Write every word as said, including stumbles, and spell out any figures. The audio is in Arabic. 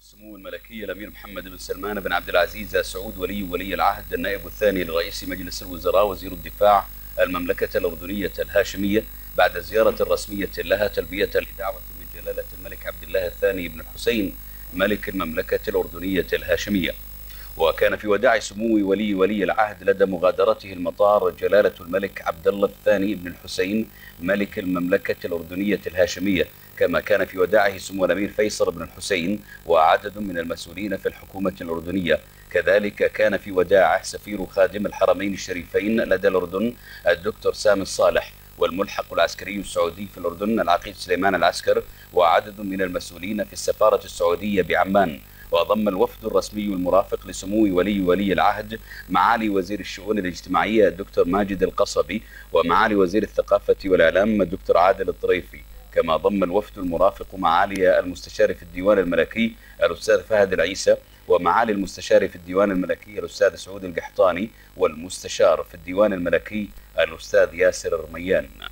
السمو الملكي الأمير محمد بن سلمان بن عبد العزيز آل سعود ولي ولي العهد النائب الثاني لرئيس مجلس الوزراء وزير الدفاع المملكة الأردنية الهاشمية بعد زيارة رسمية لها تلبية لدعوة من جلالة الملك عبد الله الثاني بن الحسين ملك المملكة الأردنية الهاشمية. وكان في وداع سمو ولي ولي العهد لدى مغادرته المطار جلالة الملك عبد الله الثاني بن الحسين ملك المملكة الأردنية الهاشمية، كما كان في وداعه سمو الأمير فيصل بن الحسين وعدد من المسؤولين في الحكومة الأردنية. كذلك كان في وداعه سفير خادم الحرمين الشريفين لدى الأردن الدكتور سامي الصالح، والملحق العسكري السعودي في الأردن العقيد سليمان العسكر، وعدد من المسؤولين في السفارة السعودية بعمان. وضم الوفد الرسمي المرافق لسمو ولي ولي العهد معالي وزير الشؤون الاجتماعية الدكتور ماجد القصبي، ومعالي وزير الثقافة والإعلام الدكتور عادل الطريفي. كما ضم الوفد المرافق معالي المستشار في الديوان الملكي الأستاذ فهد العيسى، ومعالي المستشار في الديوان الملكي الأستاذ سعود القحطاني، والمستشار في الديوان الملكي الأستاذ ياسر الرميان.